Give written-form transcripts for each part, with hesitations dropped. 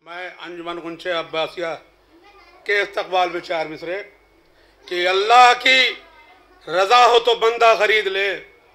मैं अंजुमन गुंचे अब्बासिया के इस्तकबाल में 4 मिसरे कि अल्लाह की रजा हो तो बंदा खरीद ले,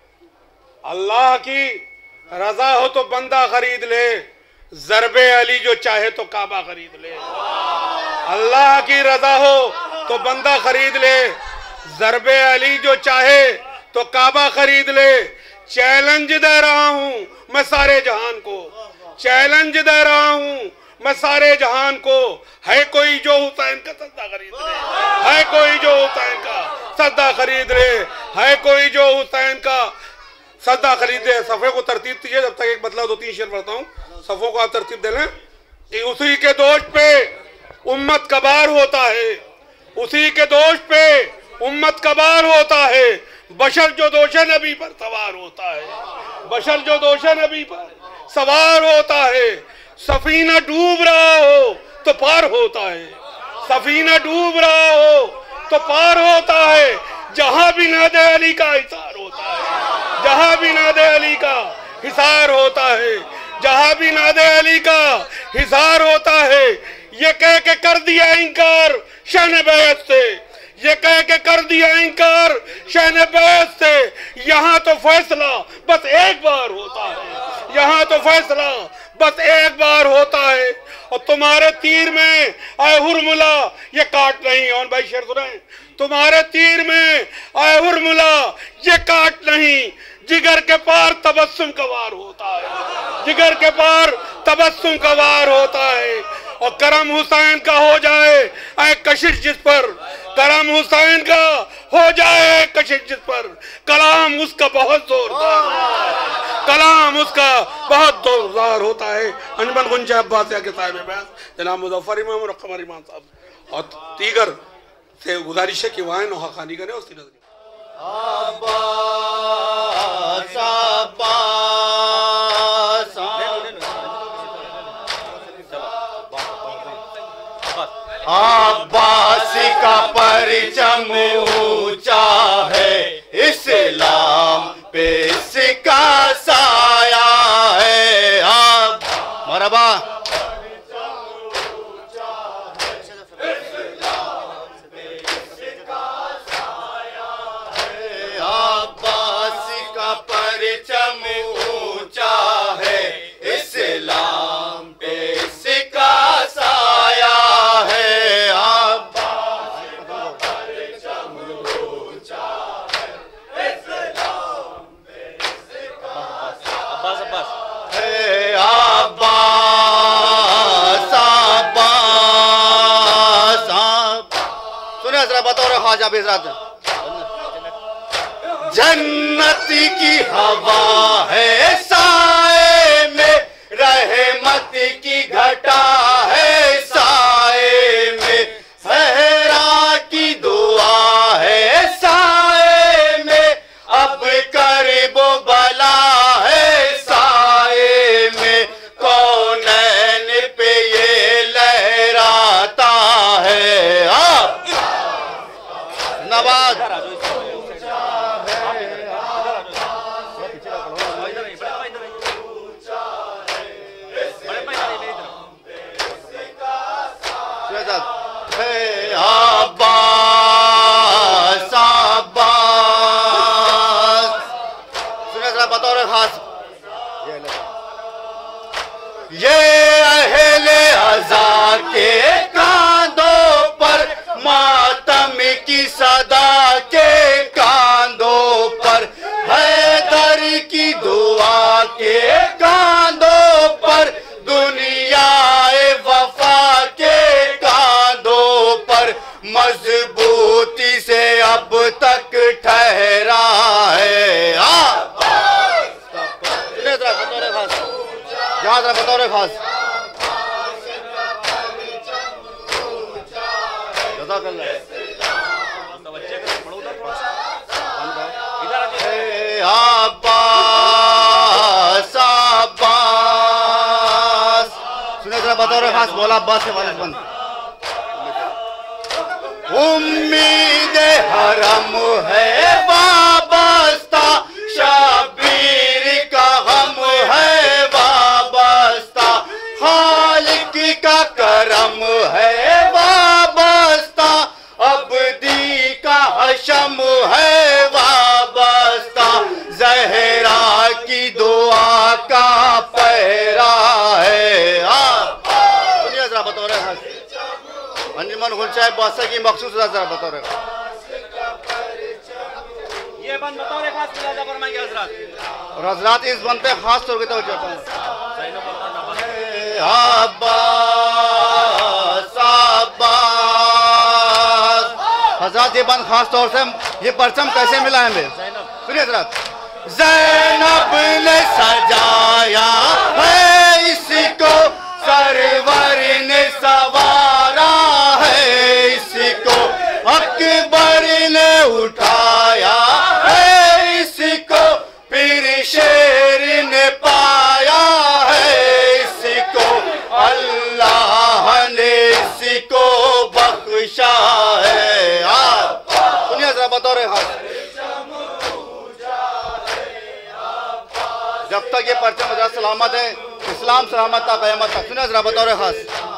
अल्लाह की रजा हो तो बंदा खरीद ले, ज़रबे अली जो चाहे तो काबा खरीद ले। अल्लाह की रजा हो तो बंदा खरीद ले, ज़रबे अली जो चाहे तो काबा खरीद ले। चैलेंज दे रहा हूं मैं सारे जहान को, चैलेंज दे रहा हूं मैं सारे जहान को, है कोई जो हुसैन का सद्दा खरीद ले, है कोई जो हुसैन का सद्दा खरीद ले, है कोई जो हुसैन का सद्दा खरीद ले। सफ़े को तरतीब दीजिए, जब तक एक मतलब 2-3 शेर पढ़ता हूँ, सफ़ों को आप तरतीब दे लें कि उसी के दोष पे उम्मत कबार होता है, उसी के दोष पे उम्मत कबार होता है। बशर जो दोषे नबी पर सवार होता है, बशर जो दोषे नबी पर सवार होता है। सफीना डूब रहा हो तो पार होता है, सफीना डूब रहा हो तो पार होता है। जहां भी नादे अली का हिसार होता है, जहां भी नादे अली का हिसार होता है, जहां भी नादे अली का हिसार होता है। ये कह के कर दिया इनकार शान बैत से, ये कह के कर दिया इनकार शान बैत से। यहाँ तो फैसला बस एक बार होता है, यहाँ तो फैसला बस एक बार होता है। और तुम्हारे तीर में आए हुरमुला ये काट नहीं, और भाई शेर सुनाए, तुम्हारे तीर में आए हुरमुला ये काट नहीं। जिगर के पार तबस्सुम का वार होता है, जिगर के पार तबस्सुम का वार होता है। और करम हुसैन का हो जाए आए कशिश जिस पर, करम हुसैन का हो जाए कशिश जिस पर, कलाम उसका बहुत जोरदार होता है, कलाम उसका बहुत जोरदार होता है। अंजुमन गुंचे अब्बासिया के साहिब बैत जनाब मुज़फ्फर इमाम और कमर इमाम साहब और दीगर से गुजारिश है कि वहाँ नौखानी करें और सीरत अब्बास का परचम ऊंचा है, इस्लाम पे इसका साया है। आप मरहबा अब्बास का परचम ऊंचा है, इस्लाम पे इसका साया है। ख्वाजा बेज़रात जन्नत की हवा है साए में, रहमत की घटा है साए में, सहरा की दुआ है साए में, अब करबो बला है साए में, कौनैन पे ये लहराता है। आप नवाज बतौर खास ये अहले अज़ा के कांधों पर, मातम की सदा के कांधों पर, हैदर की दुआ के कांधों पर, दुनियाए वफा के कांधों पर, मजबूती से अब तक ठहरा है। बतौर खास सुने जरा बतौर खास बोला अब्बास से वालिद बंद। उम्मीद हरम है वाबस्ता, शबीर का हम है वाबस्ता, खालिक का गुलशाह बादशाह की मखसूस रजा जरा बतौर ये बंद बतौर खास मुलाजा फरमाएंगे हजरत। और हजरात इस बंद पे खास तौर पे तवज्जो फरमाएं। अब्बास अब्बास। हजरत ये बंद खास तौर से ये परचम कैसे मिला है हमें? सुनिए हजरत। ज़ैनब ने सजाया है इसको, सरवर ने सवारा है इसको, अकबर ने उठाया है इसको, फिर शेर ने पाया है इसको, अल्लाह ने इसको बख्शा है। आप सुनिए जरा बतौर खास, जब तक ये परचम हजरत सलामत है, इस्लाम सलामत था क़यामत तक। सुनिए जरा बतौर खास।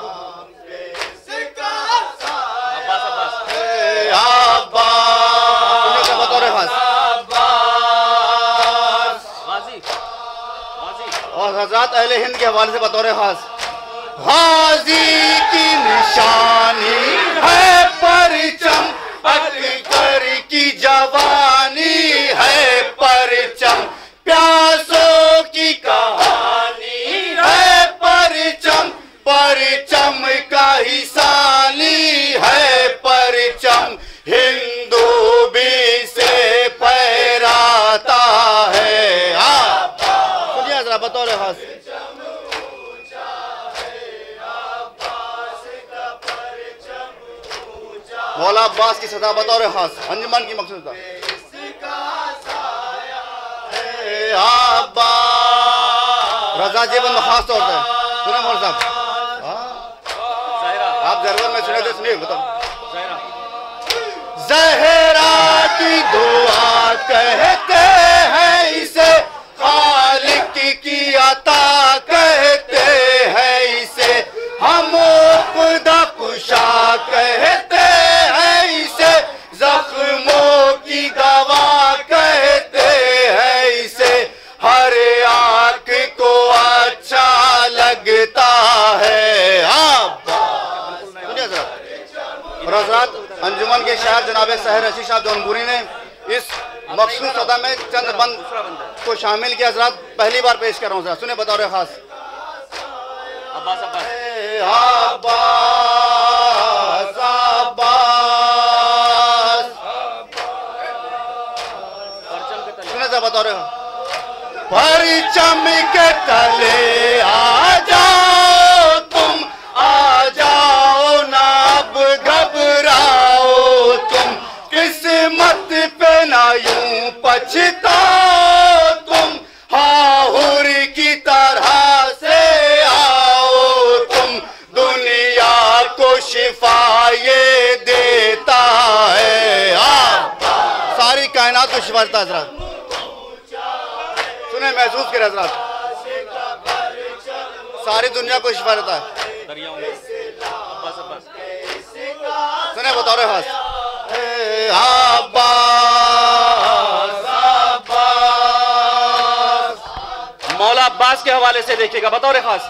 और हजरत अहले हिंद के हवाले से बतौर खास, गाजी की निशानी है परचम, अकबर की जवानी है परचम, प्यासों की कहानी है परचम, परचम का हिसानी है परचम, हिंदू भी से फहराता है। सुनिए जरा बतौर खास। मौला अब्बास की सदा बतौर खास अंजुमन की मकसूद था। रजा जीवन में खास तौर पर सुने मौला साहब, आप जरूर में सुने थे, सुनिए बताओ। ज़हरा की दुआ कहते हैं इसे, खालिक की अता कहते हैं इसे, हम खुदा कुशा कहते हैं इसे, जख्मों की दवा कहते हैं इसे, हर आंख को अच्छा लगता है। आप सुनिए जरा। और हजरत अंजुमन के शायर जनाब सहर रशीद साहब जौनपुरी ने इस मखसूस सदा में चंद बंद को शामिल किया। हजरत पहली बार पेश कर रहा हूँ सर, सुने बतौर खास। अब्बास अब्बास अब्बास सुने सर बतौर परचम के तले आ जाओ तुम, आ जाओ ना अब घबराओ तुम, किस्मत पे ना यूं पछताओ तुम, हाहुर की तरह से आओ तुम, दुनिया को शिफा ये देता है। सारी कायनात को शिफा देता है हजरत। सुने महसूस करे हजरत, सारी दुनिया को शिफा देता है। सुने बतौर खास। मौला अब्बास के हवाले से देखिएगा बतौर खास।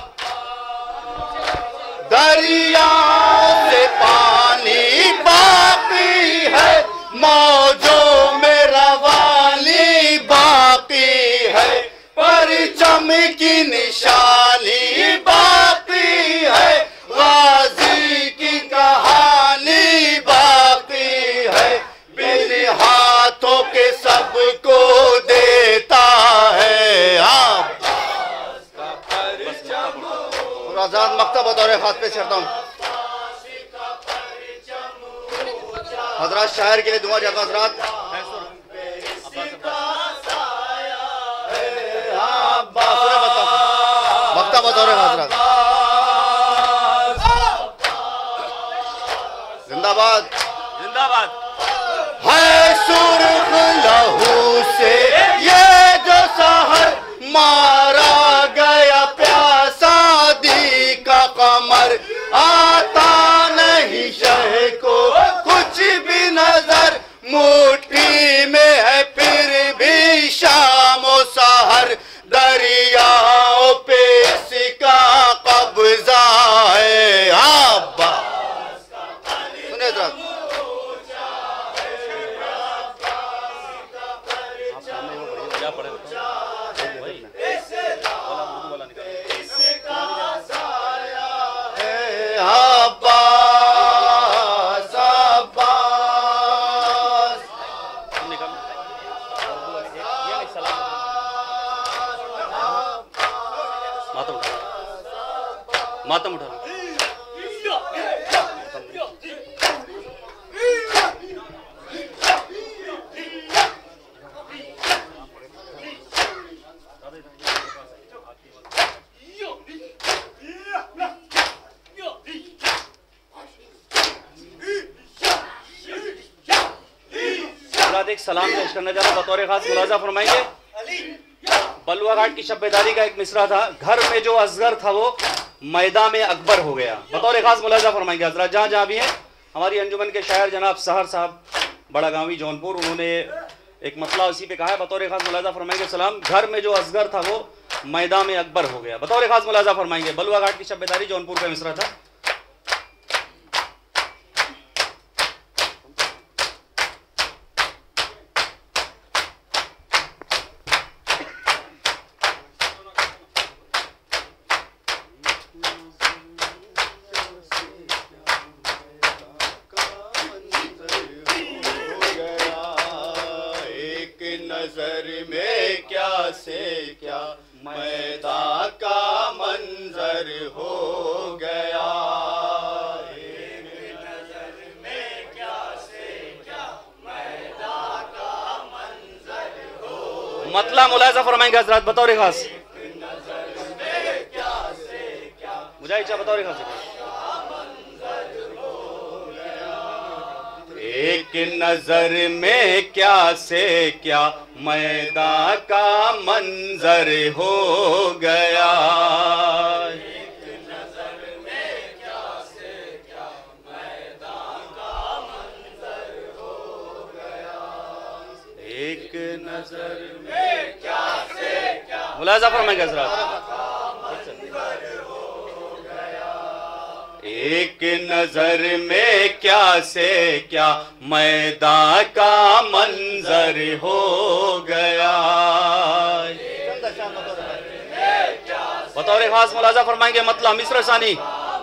दरिया से पानी बाकी है, मौजों में रवानी बाकी है, परचम की निशानी बाकी है, गाजी की कहानी बाकी है, बिन हाथों के सबको देता है। आप आजाद मकतब बतौर खास पेश करता हूँ। हजरत शायर के लिए दुआ जाता हूँ। हजरत मकतब बतौर हजरत जिंदाबाद जिंदाबाद। है सुर्ख लहू से ये जो सहर, मारा गया प्यासा दी का कमर, आता नहीं शह को कुछ भी नजर, मुट्ठी में है फिर भी शाम और सहर, दरियाओं पे इसका कब्जा है। एक सलाम पेश करना चाहता हूं, बतौर खास मुलाजा फरमाएंगे। बलुआ घाट की शब्बेदारी का एक मिसरा था, घर में जो असगर था वो मैदान में अकबर हो गया। बतौर खास मुलाजा फरमाएंगे हजरत जहाँ जहाँ भी हैं। हमारी अंजुमन के शायर जनाब सहर साहब बड़ा गांवी जौनपुर, उन्होंने एक मतला उसी पे कहा है, बतौर खास मुलाजा फरमाएंगे सलाम। घर में जो असगर था वो मैदान में अकबर हो गया। बतौर खास मुलाजा फरमाएंगे। बलुआ घाट की शब्बेदारी जौनपुर का मिसरा था। नजर में क्या से क्या मैदान का मंजर हो गया। एक नजर में क्या से क्या मैदान का मंजर हो। मतला मुलाजा फरमाएंगे हजरत बतौर खास। नजर में क्या से क्या मुझे बतौर खास। एक नजर में क्या से क्या मैदान का मंजर हो गया। एक नजर में क्या से क्या मैदान का मंजर हो गया। एक नजर में क्या से क्या मुलाजा फरमाएंगे हजरत। एक नजर में क्या से क्या मैदान का मंजर हो गया। बतौर खास मुलाजा फरमाएंगे मतला मिस्र सानी।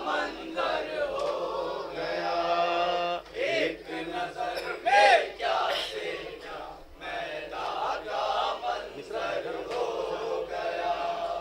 एक नजर में क्या से क्या मैदान का मंजर हो गया।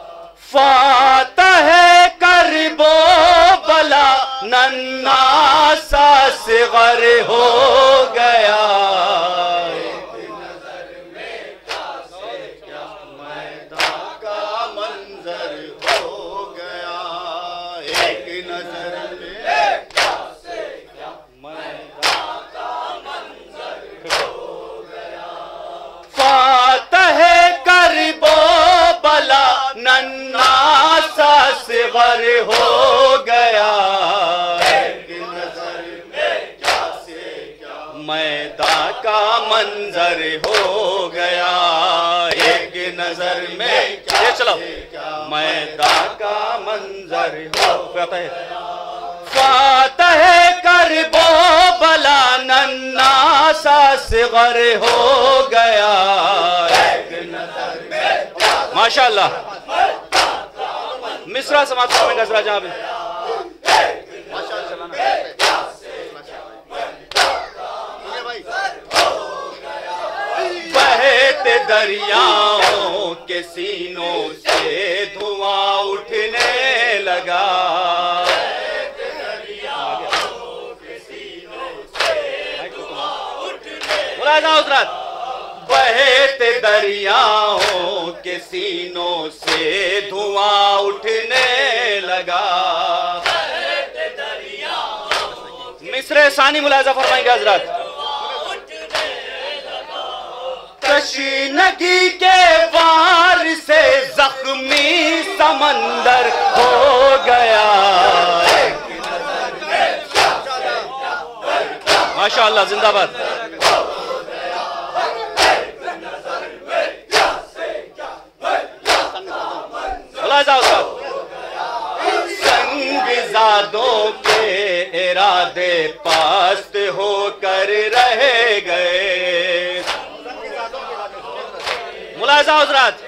फातह करबो बला नन्ना सा सिगर हो गया। एक नजर में क्या से क्या मैदान का मंजर हो गया। एक नजर में क्या से क्या मैदान का मंजर हो गया। फातह करबो बला नन्ना सा सिगर हो गया। एक नजर में क्या से क्या मैदान का मंजर हो गया। एक नजर में क्या चलो मैदान का मंजर हो गया। फातह करबो बला नन्ना सा सिगर हो गया। एक नजर में माशाअल्लाह मिसरा समाज फरमाएंगे हजरत जहाँ भी। बहते दरियाओं के सीनों से धुआं उठने लगा। बहते दरियाओं के सीनों से धुआं उठने लगा। मिस्र सानी मुलाजा फरमाएंगे हजरत। तशनगी के वार से जख्मी समंदर हो गया। माशाअल्लाह जिंदाबाद। संगजादों के इरादे पास्त होकर रह गए। मुलाजा हजरत।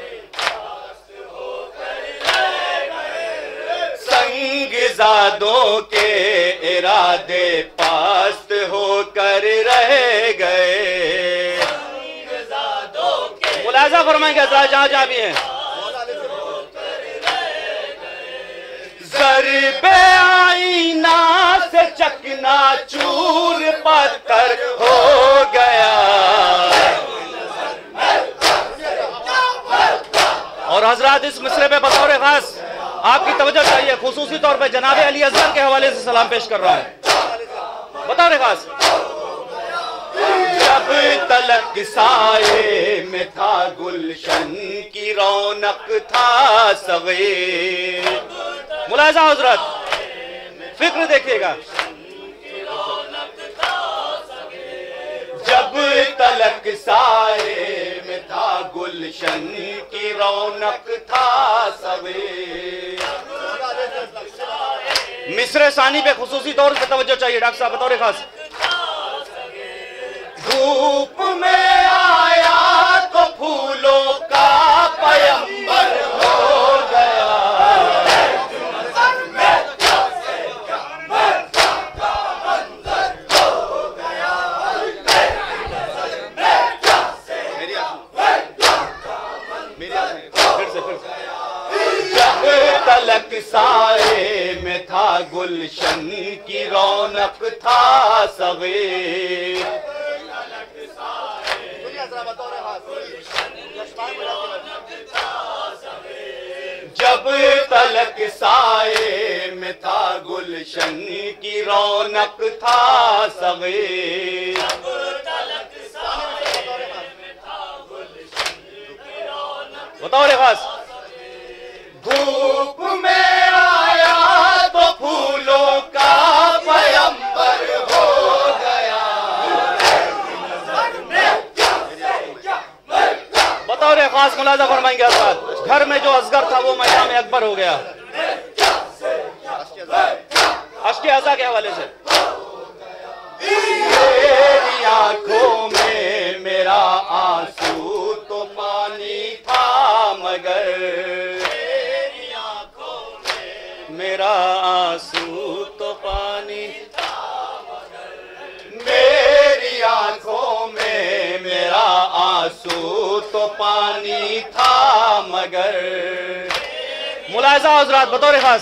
संगजादों के इरादे पास्त होकर रह गए। मुलाजा फरमाएंगे हजरत जहाँ जहाँ भी हैं। ज़रबे आईना से चकना चूर पत्थर हो गया। और हजरत इस मिसरे पे बतौर खास आपकी तवज्जो चाहिए, खुसूसी तौर पे जनाब अली असगर के हवाले से सलाम पेश कर रहा हूं। बतौर खास। जब तलक साए में था गुलशन की रौनक था सवेर। मुलाजा हजरत, फिक्र देखिएगा। जब तलक साए में था गुलशन की रौनक था सवेर। मिस्र सानी पे खुसूसी तौर पे तवज्जो चाहिए डॉक्टर साहब, बतौर खास। धूप में आया तो फूलों का पयंबर हो गया। जब तलक साए में था गुलशन की रौनक था सवेर। जब तलक साए में था गुलशन की रौनक था सवेर। बतौर खास। धूप में आया तो फूलों का पयंबर हो गया। बतौर खास मुलाजा फरमाएंगे हज़रात, घर में जो असगर था वो मैदान में अकबर हो गया। अश्के अज़ा के हवाले से। मेरी आंखों में मेरा आंसू तो पानी था मगर। मेरा आंसू तो पानी। मेरी आंखों में मेरा आंसू तो पानी था मगर। मुलाजा हज़रात, बतौर खास।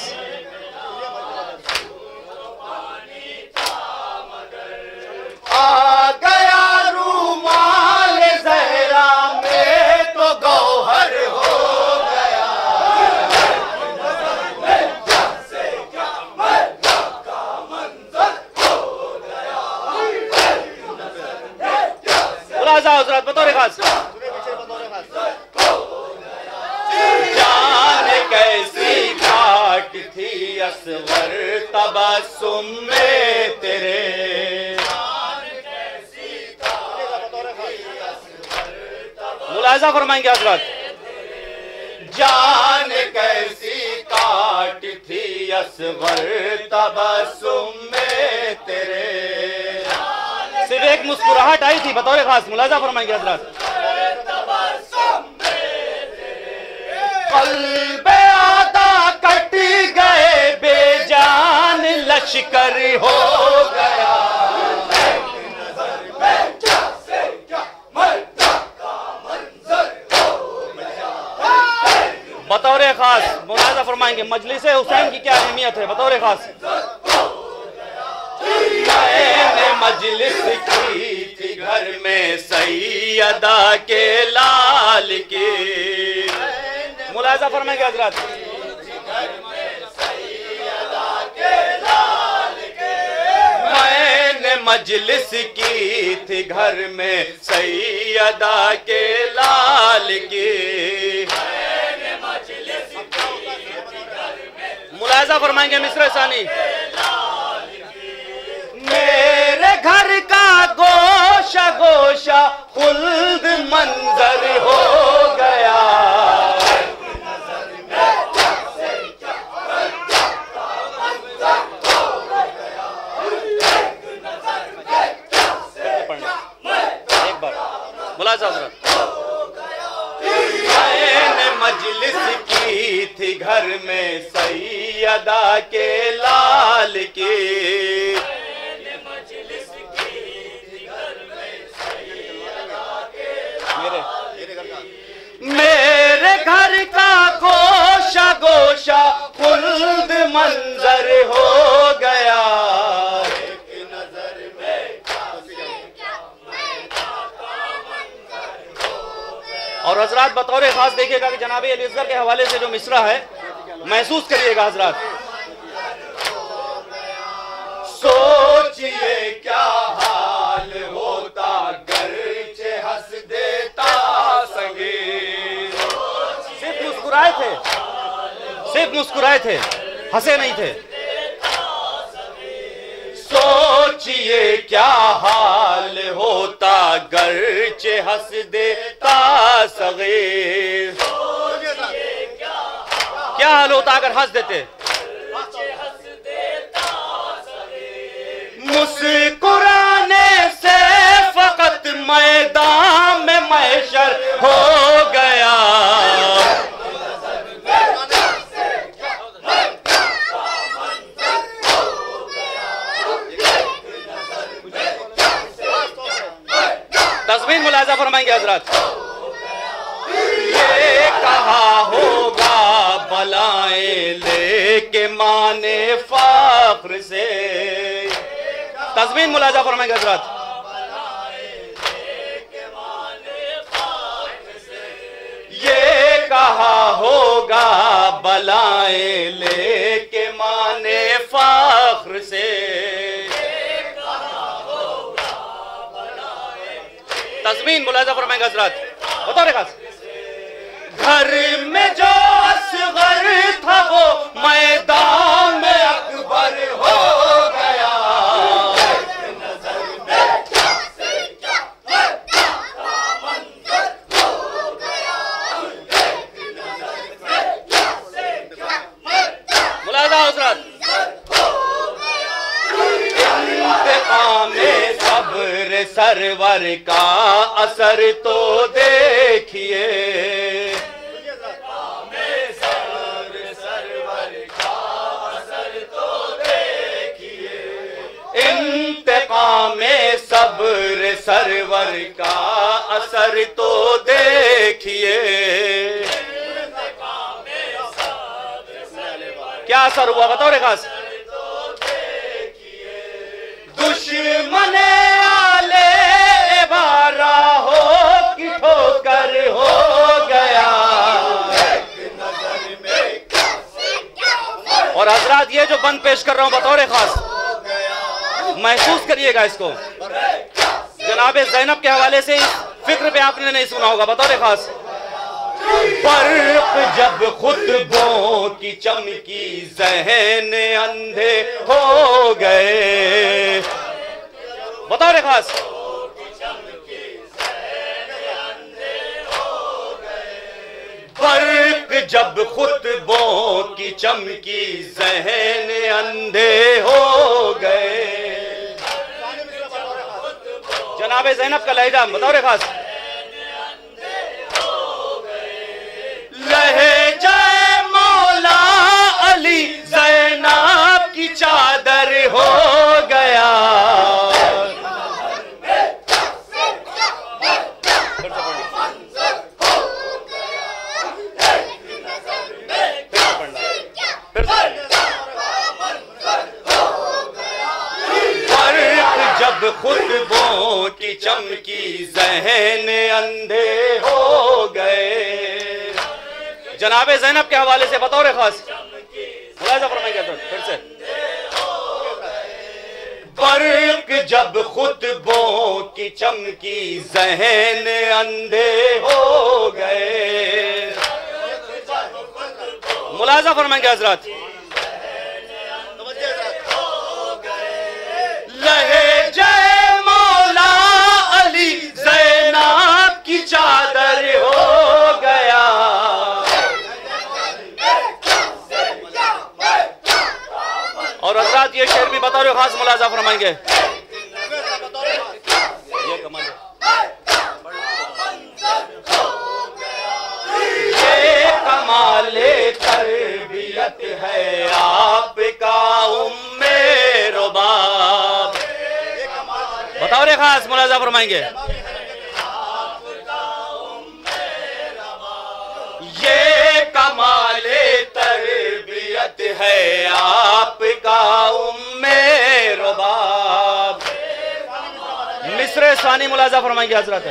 आ गया रूमाल ज़हरा में तो गौहर हो गया। मुलाजा हज़रात, बतौर खास। जाने कैसी घाट थी असवर तबस्सुम में तेरे। मुलाजा फरमाएंगे हज़रात। जान कैसी काट थी असवर तबस्सुम में तेरे। सिर्फ एक मुस्कुराहट आई थी, बतौर खास। मुलाजा फरमाएंगे हज़रात। क़ल्बे आदा कट गए बेजान लश्कर हो गया। बतौर खास मुलाजा फरमाएंगे मजलिस हुसैन की क्या अहमियत है, बतौर खास। मैंने मजलिस की थी घर में सैयदा के लाल की। मुलाजा फरमाएंगे हज़रात। मैंने मजलिस की थी घर में सैयदा के लाल की। मुलाजा फरमाएंगे मिस्र सानी। मेरे घर का गोशा गोशा खुल्द मंजर हो गया। एक बार मुलाजा हज़रात। मैंने मजलिस की थी घर में सैयदा के लाल की। मेरे घर का गोशा गोशा खुल्द मंजर हो गया। और हजरात बतौर खास देखिएगा कि जनाब अली असगर के हवाले से जो मिसरा है महसूस करिएगा हजरात। सोचिए क्या हाल होता गर सिर्फ मुस्कुराए थे, हंसे नहीं थे। सोचिए क्या हाल होता गर्चे हंस देता सगीर। क्या हाल होता अगर हंस देते। मुस्कुराने से फकत मैदान में महशर हो गया। तस्मीन मुलाजा फरमाएंगे हजरत। ये कहा होगा बलाएं लेके माने फख्र से। तस्मीन मुलाजा फरमाएंगे हजरत। ये कहा होगा बलाएं लेके माने फख्र से। तस्मीन मुलाजा फरमाएंगे हजरत। बताओ रे खास। घर में जो असगर था वो मैदान में अकबर हो गया। मुलाजा हजरत। इंतकामे सब्र सरवर का असर तो देखिए। इंतकामे सब्र सरवर का असर तो देखिए। क्या असर हुआ बताओ रे खास। दुश्मने आले बारा हो कि ठोकर हो गया। और हजरत ये जो बंद पेश कर रहा हूं बतौर खास महसूस करिएगा इसको। जनाब ज़ैनब के हवाले से फिक्र पे आपने नहीं सुना होगा बतौर खास। बर्क जब खुतबों की चमकी ज़हन अंधे हो गए। बतौर खास। बर्क जब खुतबों की चमकी ज़हन अंधे हो गए। जनाब ज़ैनब का लहजा बतौर खास। लहजाए मौला अली ज़ैनब की चादर हो गया। जब खुतबों की चमकी ज़हन अंधे हो गए। जनाब ज़ैनब के हवाले से बतौर खास मुलाज़ा फरमाएंगे फिर से। बर्क जब खुतबों की चमकी ज़हन अंधे हो गए। मुलाज़ा फरमाएंगे हजरत। लहजाए मौला अली ज़ैनब की चादर हो गया। और हजरत ये शेर भी बतौर खास मुलाज़ा फरमाएंगे। ये कमाल है। ये कमाले तरबियत है आपका उम्मे रुबाब। बतौर खास मुलाज़ा फरमाएंगे। ये कमाले तरबियत है आपका उम्मे रुबाब। मिस्र सानी मुलाज़ा फरमाएंगे हजरत।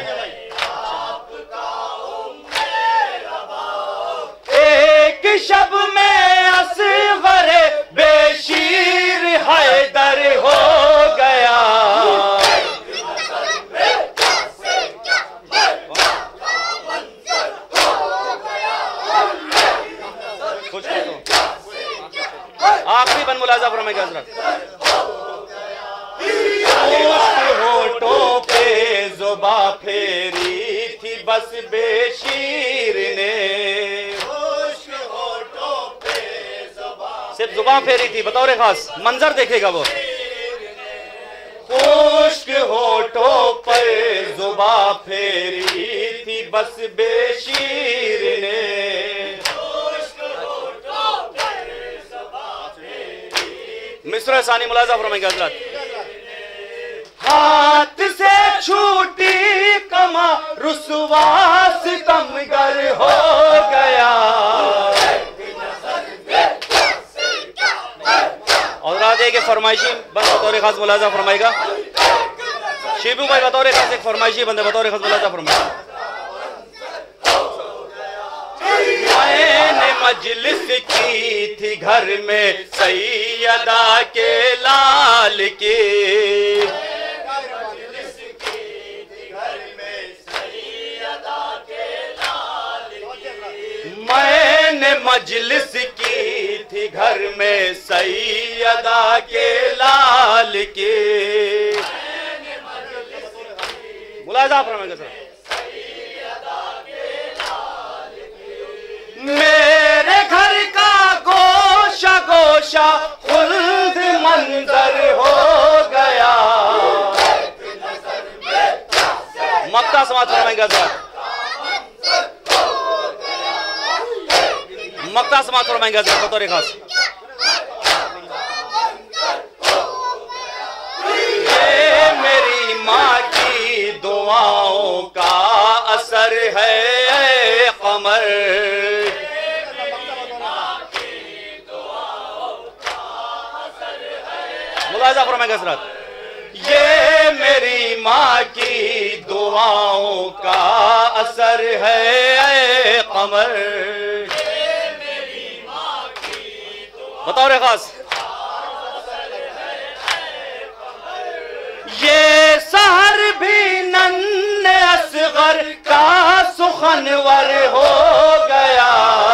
एक शब में असग़र बेशीर हैदर हो गया। फरमाएंगे हजरत। होठों पे जुबा फेरी थी बस बेशीर ने, सिर्फ जुबान फेरी थी, बतौर खास मंजर देखेगा वो। खुश्क होठों पर जुबान फेरी थी बस बेशीर ने, मिस्र सानी मुलाजा फरमाएंगे हजरत। हाथ से छूटी कमा रुसवा सितमगर हो गया। और राधे के फरमाइशी बंद बतौर खास मुलाजा फरमाएगा। शिबू भाई बतौर खास एक फरमाइशी बंदे बतौर खास मुलाजा फरमाएगा। मैंने मजलिस की थी घर में सैयदा के लाल की, मैंने मजलिस की थी घर में सैयदा के लाल के। मुलाजा फरमाएंगे सर। मेरे घर का गोशा गोशा खुल्द मंजर हो गया। मक्का समाज फरमाएंगे सर। मक्ता समाज फरमाएंगे बतौर खास। ये मेरी माँ की दुआओं का असर है कमर, मुलाजा फरमाएंगे हजरत। ये मेरी माँ की दुआओं का असर है कमर, बतौर खास। ये सहर भी नन्हे असगर का सुखनवर हो गया।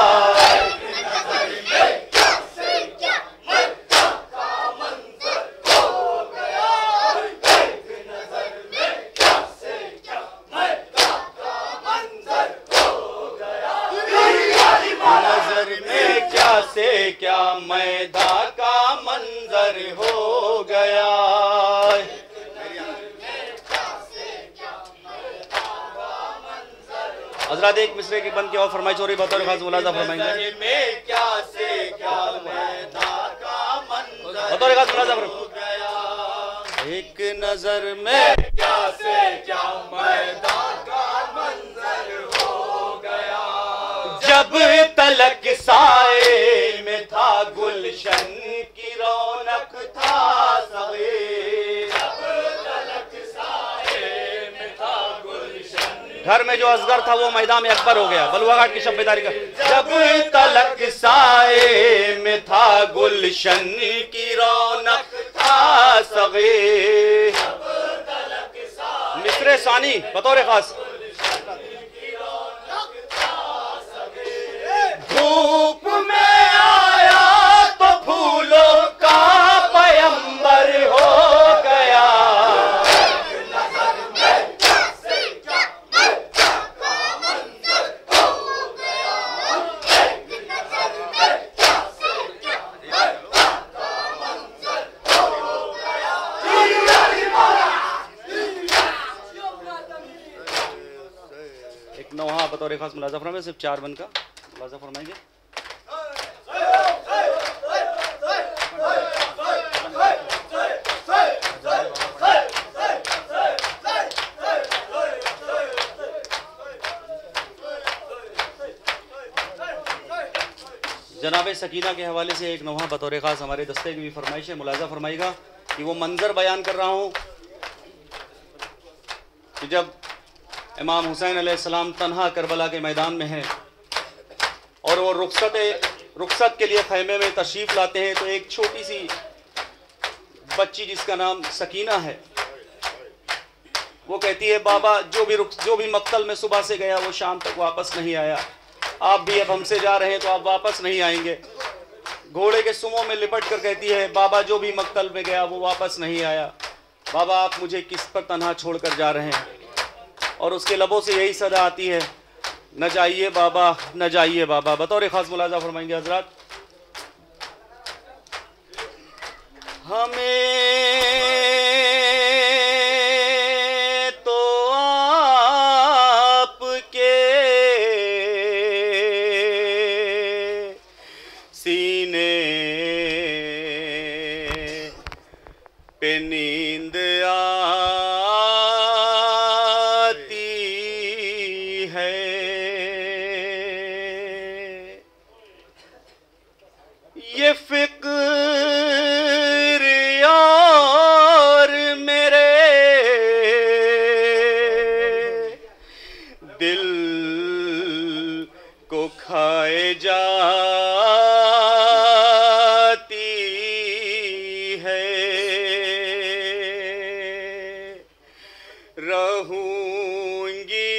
नजर में क्या से क्या मैदा का मंजर हो गया। हजरत एक मिसरे की बंद की और फरमाइश हो रही बतौर खास मुलाजा फरमाएंगे। क्या से क्या मैदा का मंजर बतौर खास मुलाजा फरमाएंगे। एक नजर में क्या से क्या मैदा का मंजर हो गया। जब तलक साए में था गुलशन की रौनक था सगे। जब तलक साए में था गुलशन, घर में जो असगर था वो मैदान में अकबर हो गया। बलुआ घाट की शब्बेदारी का। जब तलक साए में था गुलशन की रौनक था सगे। मिस्र सानी बतौर खास। धूप में आया तो फूलों का पयंबर हो गया। एक नौहा बतौर खास मुलाजा फरमाएंगे, सिर्फ 4 बन का मुलाजा फरमाएंगे। जनाब सकीना के हवाले से एक नौहा बतौर खास हमारे दस्ते की भी फरमाइश है। मुलाजा फरमाएगा कि वो मंजर बयान कर रहा हूँ कि जब इमाम हुसैन अलैहिस्सलाम तन्हा करबला के मैदान में हैं और वो रुखसत के लिए खैमे में तशरीफ़ लाते हैं, तो एक छोटी सी बच्ची जिसका नाम सकीना है वो कहती है, बाबा जो भी मक्तल में सुबह से गया वो शाम तक वापस नहीं आया। आप भी अब हमसे जा रहे हैं तो आप वापस नहीं आएंगे। घोड़े के सुमों में लिपट कर कहती है, बाबा जो भी मक्तल में गया वो वापस नहीं आया, बाबा आप मुझे किस पर तन्हा छोड़कर जा रहे हैं। और उसके लबों से यही सदा आती है, न जाइए बाबा, न जाइए बाबा। बतौर खास मुलाजा फरमाएंगे हजरात, हमें तो आपके सीने पे नींद आती है, ये फिक्र यार मेरे दिल को खाए जाती है। रहूंगी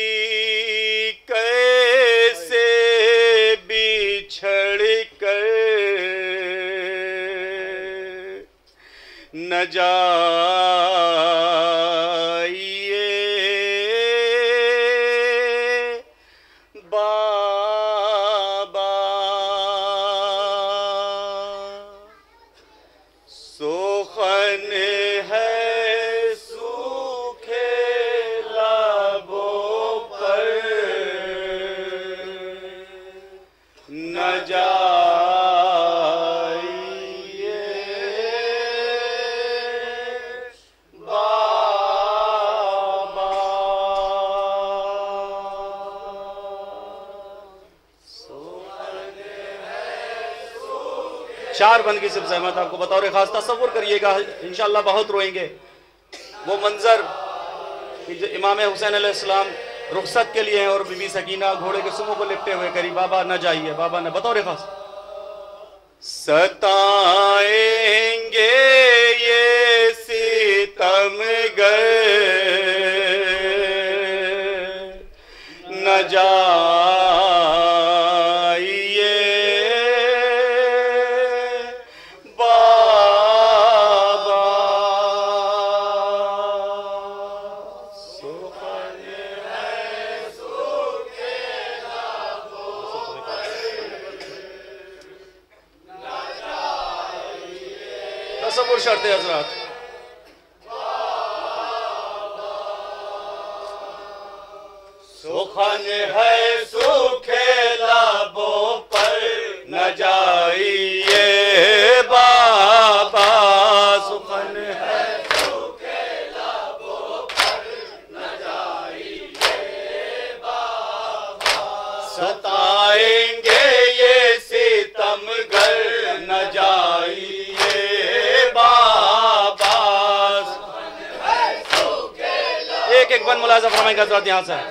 कैसे बिछड़ कर, न जाइए बाबा। सोखन है सूखे लबों पर, न जाइए बाबा। चार बंद की सिर्फ सहमत आपको बतौर खास तसव्वुर करिएगा, इंशाअल्लाह बहुत रोएंगे। वो मंजर कि जो इमाम हुसैन अलैहिस्सलाम रुखसत के लिए हैं और बीबी सकीना घोड़े के सुमों को लिपटे हुए करी, बाबा न जाइए, बाबा न। बतौर खास, सताएंगे ये सितमगर, न जाइए बाबा। तसव्वुर शर्त है हजरात। सुखन है सूखे लबों पर, न जाइए बाबा। सुखन है सूखे लबों पर, न जाइए बाबा। सताएंगे ये सितमगर, न जाइए बाबा। एक एक बन मुलाजा फरमाएंगे हजरात यहाँ से।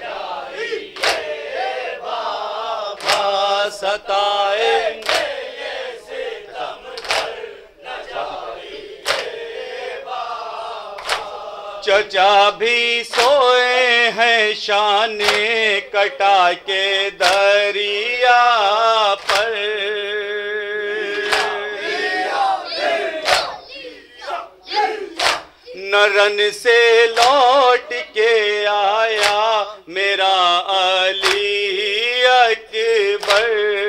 सताएंगे ये सितमगर, न जाइए बाबा। चचा भी सोए हैं शाने कटा के दरिया पर, न रन से लौट के आया मेरा अली अकबर।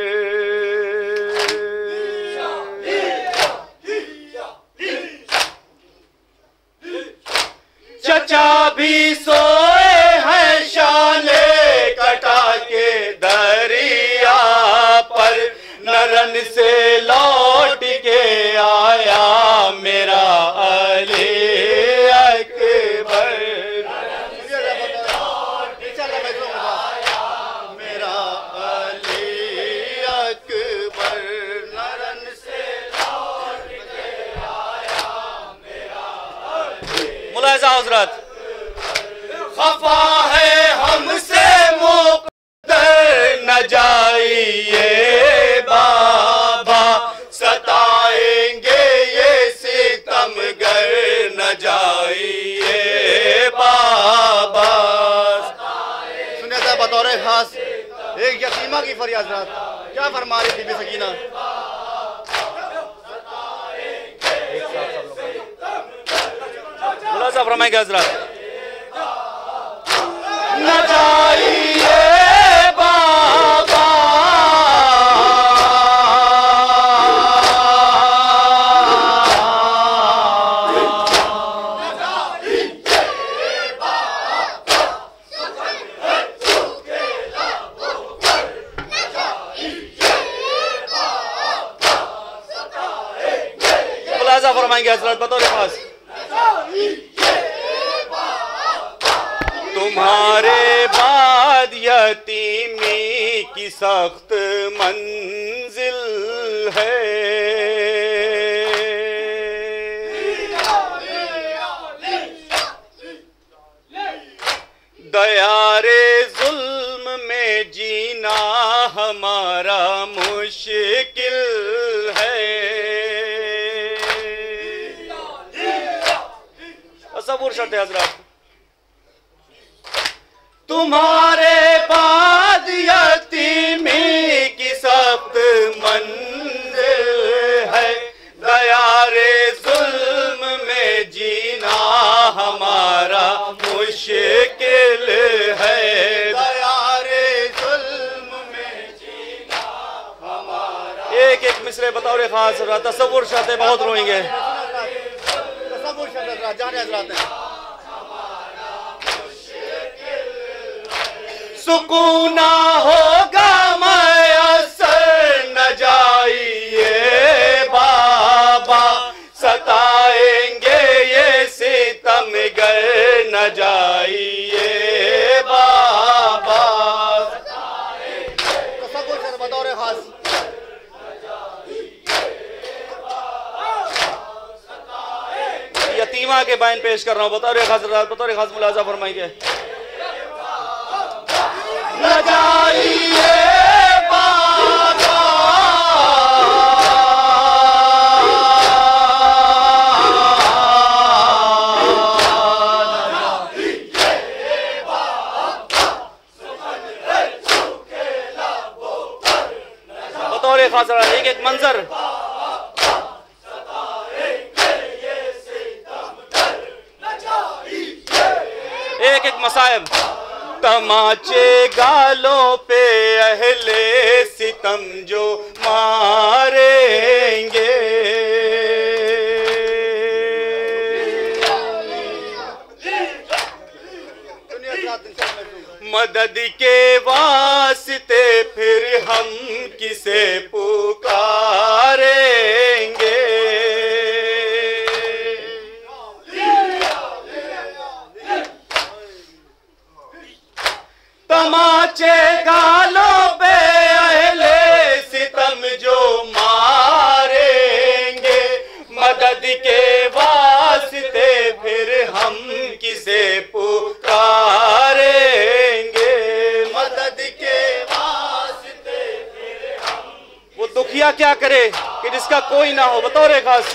चचा भी सोए हैं शाने कटा के दरिया पर, न रन से लौट के आया मेरा अली अकबर। मेरा अली अकबर, न रन से लौट के आया मेरा अली। मुलाहिज़ा हज़रत, खफा है हमसे मुक़द्दर, न जाइए बाबा। सताएंगे ये सितमगर, न जाइए बाबा। सुनिए था बतौर खास एक यतीमा की फरियाद, क्या फरमा रही थी सकीना। मुलाजा फरमाएंगे हजरत। न जाइए बाबा मुलाजा फरमाएंगे हजरत बतौर खास। तुम्हारे बाद यतीमी की सख्त मंजिल है, दयारे जुल्म में जीना हमारा मुश्किल है। तसव्वुर शर्त है हजरत। तुम्हारे बाद यतीमी की सख्त मंजिल है, दयारे जुल्म में जीना हमारा मुश्किल है, दयारे जुल्म में जीना हमारा। एक एक मिसरे बतौर खास तसव्वुर शर्त बहुत रोएंगे। तसव्वुर शर्त जाने हजरत हैं। सुकूना होगा मयसर न जाइए बाबा, सताएंगे ये सितमगर न जाइए बाबा। बतौर खास यतीमा के बयान पेश कर रहा हूँ बतौर खास मुलाजा फरमाएंगे। न जाइए बाबा बतौर खास एक एक मंजर। एक एक मसाइब। तमाचे गालों पे अहले सितम जो मारेंगे, मदद के वास्ते फिर हम किसे पुकारेंगे। तमाचे गालों पे अहले सितम जो मारेंगे, मदद के वास्ते फिर हम किसे पुकारेंगे, मदद के वास्ते फिर हम। वो दुखिया क्या करे कि जिसका कोई ना हो बतौर खास।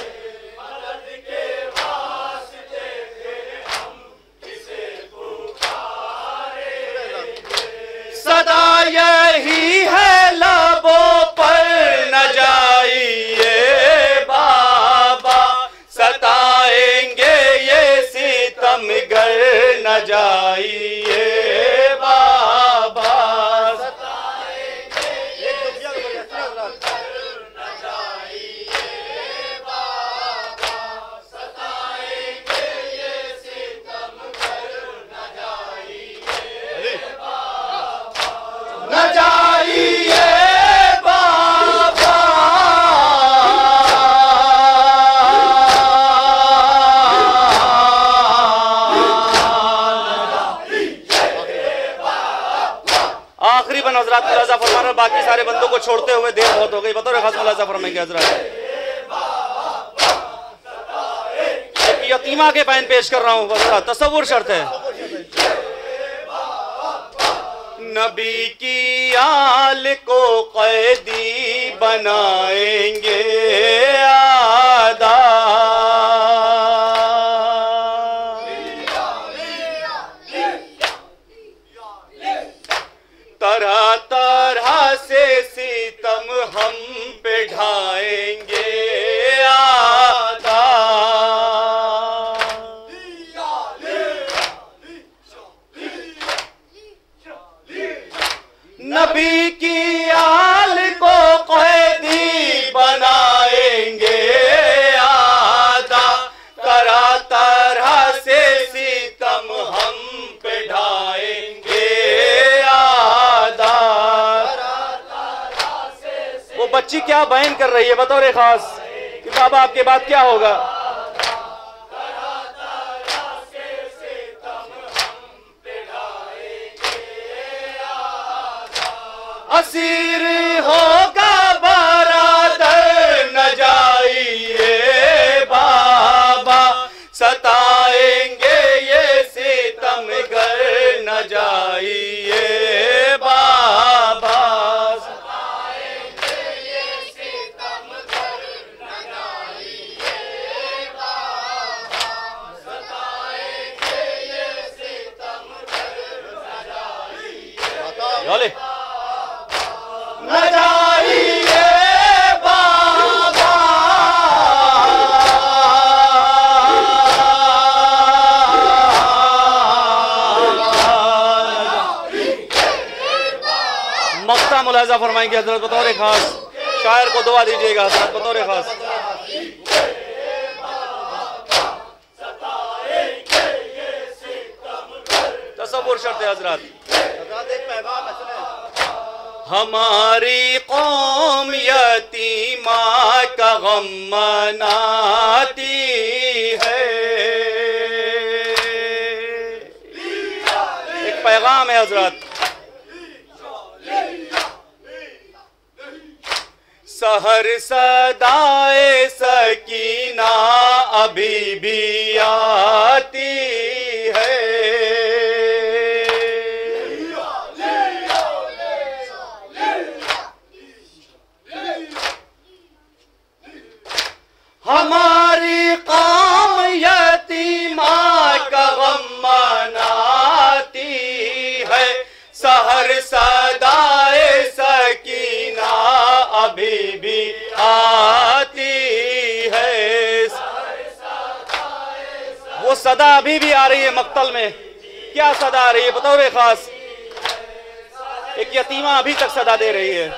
सदा यही है लबों पर न जाइए बाबा, सताएंगे ये सितमगर न जाइए बाबा, सताएंगे ये सितमगर न जाइए बाबा, सताएंगे ये सितमगर न जाइए न जाइए बाबा। आखिरी बन हजरत मुलाजा फरमाना, बाकी सारे बंदों को छोड़ते हुए देर बहुत हो गई बतौर खास मुलाजा फरमाएंगे हजरत। यतीमा के बयान पेश कर रहा हूँ हजरत। तसव्वुर शर्त है। नबी की आल को कैदी बनाएंगे आदा, तरह तरह से सितम हम पे ढाएंगे आदा। नबी की आल को कैदी बनाएंगे, आदा तरह तरह से सितम हम पे ढाएंगे, आदा। वो बच्ची क्या बयान कर रही है बतौर खास कि बाबा आपके बाद क्या होगा? असीर होगा बरादर न जाइए बाबा, सताएंगे ये सितमगर न जाइए बाबा, सताएंगे ये सितमगर न जाइए बाबा, सताएंगे ये सितमगर न जाइए न जाइए बाबा। मक्ता मुलाजा फरमाएंगे हजरत बतौर खास। शायर को दुआ दीजिएगा हजरत बतौर खास। तसव्वुर शर्त है हजरत। हमारी कौम यतीमा का गम मनाती है। एक पैगाम है हजरत। सहर सदाए सकीना अभी भी आती है। हमारी कौम यतीमा का गम मनाती है। सहर सदाए सकीना अभी भी आती है। वो सदा अभी भी आ रही है मक्तल में। क्या सदा आ रही है बतौर खास? एक यतीमा अभी तक सदा दे रही है।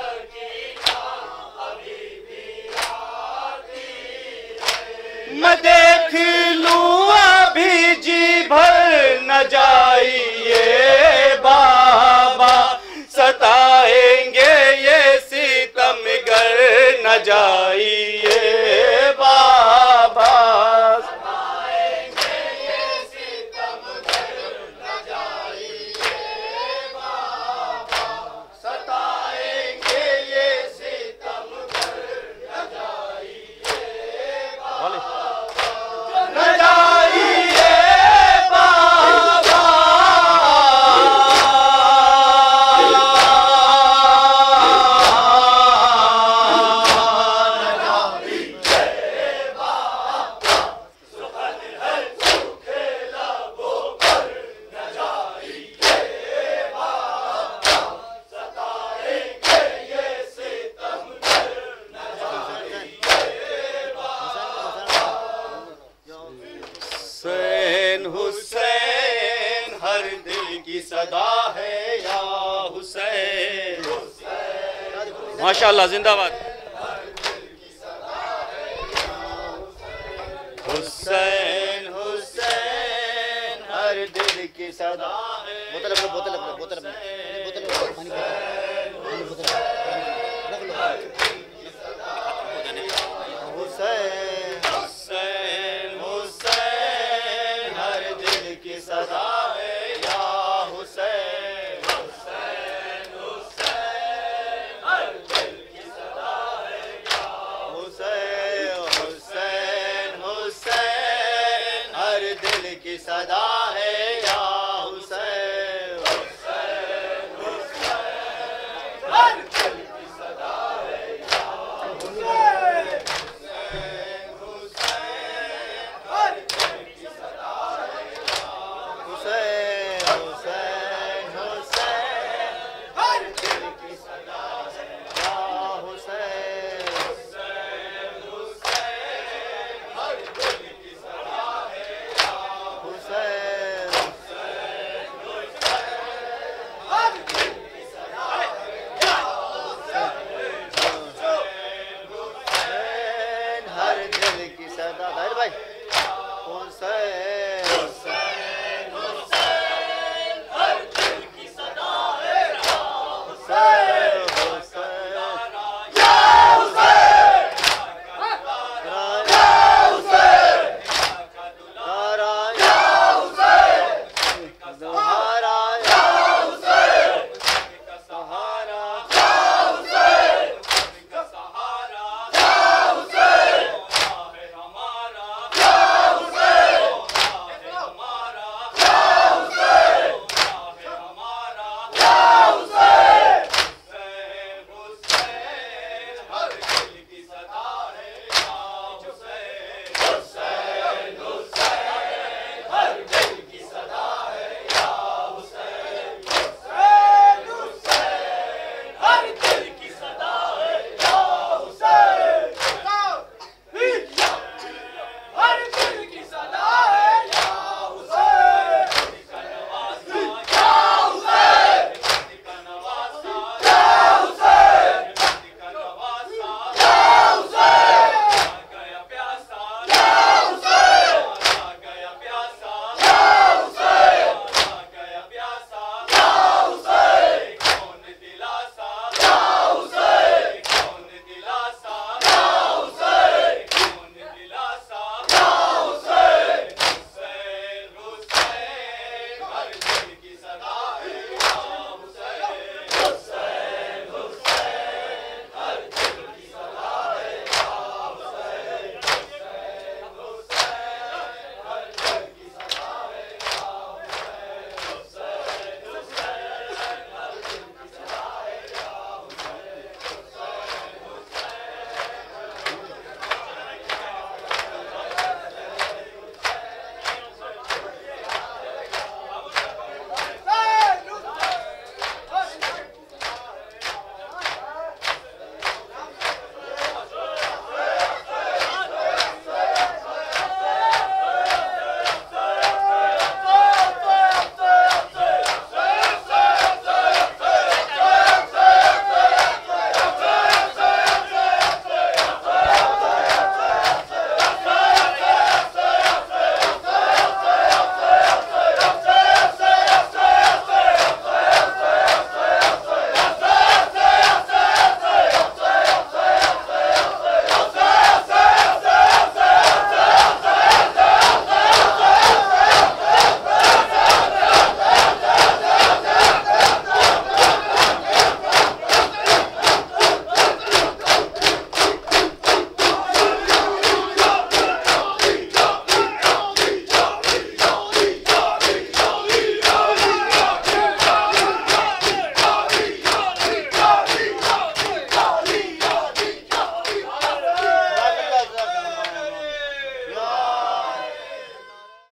मैं देख लूं अभी जी भर न जाइए बाबा, सताएंगे ये सितमगर न जाइए बाबा, सताएंगे ये सितमगर न जाइए बाबा, सताएंगे ये सितमगर न जाइए बाबा, न जाइए बाबा। हुसैन हुसैन हर दिल की सदा है या हुसैन, माशाअल्लाह जिंदाबाद। हुसैन हुसैन हर दिल की सदा है। बोतल अपने बोतल अपने बोतल अपने बोतल पानी हुसैन हुसैन हुसैन हर दिल की सदा है या हुसैन, हुसैन हुसैन हर दिल की सदा है या हुसैन, हुसैन हुसैन हर दिल की सदा है या हुसैन, हुसैन हुसैन हर दिल की सदा है या हुसैन, हुसैन हर दिल की सदा है या हुसैन, हुसैन हुसैन हर दिल की सदा है या हुसैन, हुसैन हुसैन हर दिल की सदा है या हुसैन, हुसैन